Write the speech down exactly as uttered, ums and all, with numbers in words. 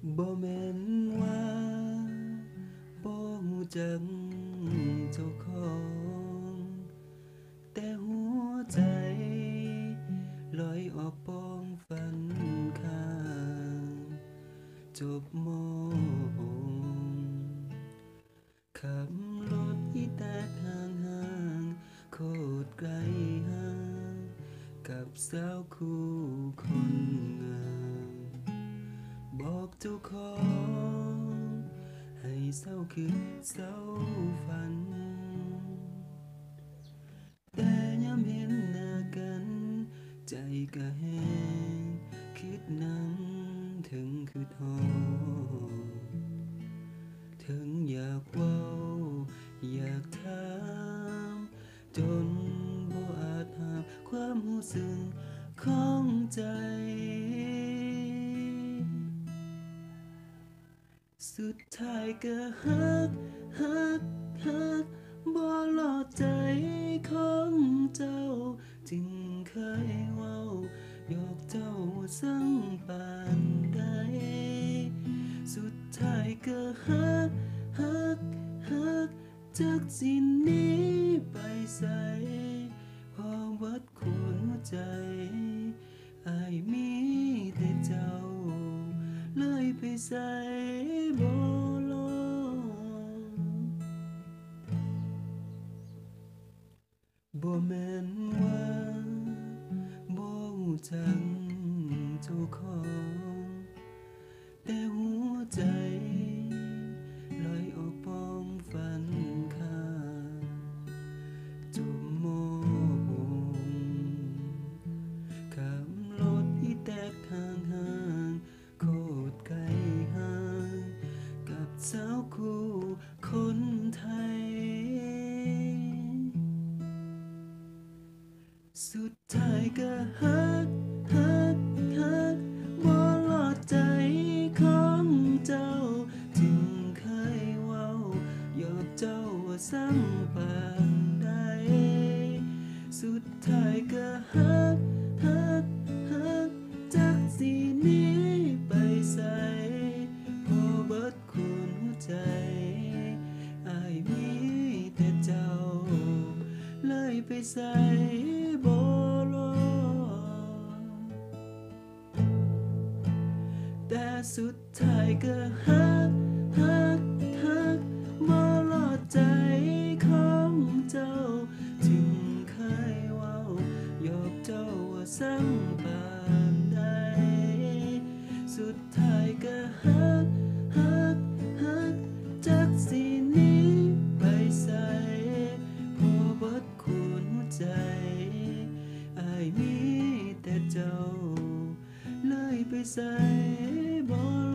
บ่แม่นว่าบ่ฮู้จักเจ้าของแต่หัวใจลอยออกปองฝันข้างจบม ขับรถอีแตกห่างห่างโคตรไกลห่างกับสาวคู่คนงามบอกเจ้าของให้เศร้าคือเศร้าฝันแต่ยามเห็นหน้ากันใจก็แห้งคิดน้ำถึงคือทอถึงอยากเว้าอยากถามจนบ่อาจห้ามความรู้สึกของใจสุดท้ายก็ฮักฮักฮักบ่หลอดใจของเจ้าจึงเคยเว้ายอกเจ้าสั่งปานใดสุดท้ายก็ฮักฮักฮักจากสิ่งนี้ไปใส่พอวัดควรหัวใจอายมีแต่เจ้าเลยไปใส่บ่ลงบ่แม่นว่าบ่รู้จักเจ้าของแต่หัวใจลอยออกปองฝันข้างจมมองขับรถอีแตกห่างห่างโคตรไกลห่างกับสาวคู่คนไทยสุดท้ายก็ฮักฮักฮักบ่หลอดใจของเจ้าถึงเคยเว้ายอกเจ้าว่าสั่งปานใดสุดท้ายก็ฮักฮักฮักจากสีนี้ไปใส่พอเบิดคุณหัวใจอายมีแต่เจ้าเลยไปใส่บ่ลงแต่สุดท้ายก็ฮักฮักฮักบ่หลอดใจของเจ้าถึงเคยเว้ายอกเจ้าว่าสั่งปานใดสุดท้ายก็ฮักฮักฮักจากสีนี้ไปใส่พอเบิดคุณหัวใจอายมีแต่เจ้าเลยไปใส่บ่